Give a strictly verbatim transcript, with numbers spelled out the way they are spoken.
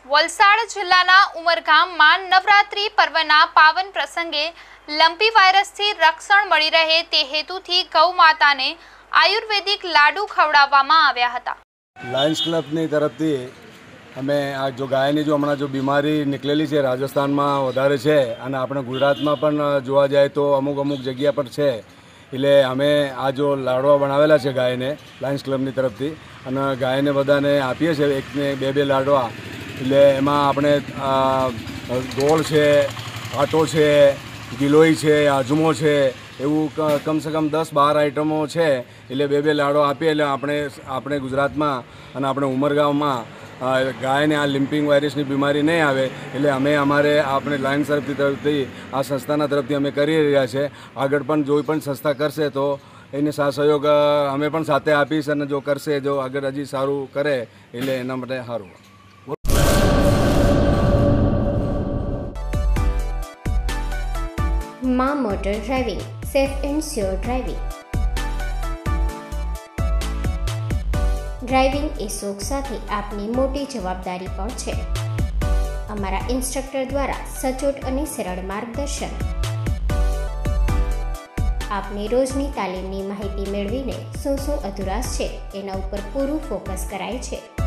વલસાડ જિલ્લાના ઉમરગામમાં નવરાત્રી પર્વના પાવન પ્રસંગે લંપી વાયરસથી રક્ષણ મળી રહે તે હેતુથી ગૌ માતાને આયુર્વેદિક લાડુ ખવડાવવામાં આવ્યા હતા। લાયન્સ ક્લબની તરફથી અમે આ જો ગાયની જો હમણાં જો બીમારી નીકળેલી છે રાજસ્થાનમાં વધારે છે અને આપણે ગુજરાતમાં પણ જોવા જાય તો અમુક અમુક જગ્યા પર છે, એટલે અમે આ જો લાડવા બનાવેલા છે ગાયને લાયન્સ ક્લબની તરફથી અને ગાયને બધાને આપીએ છીએ એકને બે બે લાડવા। એટલે એમાં આપણે ગોળ છે, આટો છે, ગિલોઈ છે, આજમો છે, એવું કમસે કમ દસ બાર આઈટમો છે। એટલે બે બે લાડો આપીએ એટલે આપણે આપણે ગુજરાતમાં અને આપણે ઉમરગામમાં ગાયને આ લિમ્પિંગ વાયરસની બીમારી નહીં આવે, એટલે અમે અમારે આપણે લાયન્સ તરફથી તરફથી આ સંસ્થાના તરફથી અમે કરી રહ્યા છે। આગળ પણ જો પણ સંસ્થા કરશે તો એને સાથ સહયોગ અમે પણ સાથે આપીશ અને જો કરશે જો આગળ હજી સારું કરે એટલે એના માટે સારું। માં motor driving, safe and sure driving. Driving એ શોખ સાથે આપની મોટી જવાબદારી પણ છે। અમારા ઇન્સ્ટ્રક્ટર દ્વારા સચોટ અને સરળ માર્ગદર્શન। આપની રોજની તાલીમની માહિતી મેળવીને શું શું અધુરાશ છે એના ઉપર પૂરું ફોકસ કરાય છે।